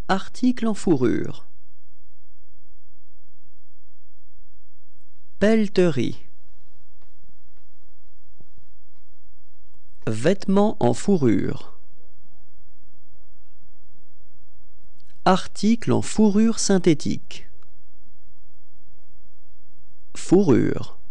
Article en fourrure. Pelleterie. Vêtements en fourrure. Article en fourrure synthétique. Fourrure.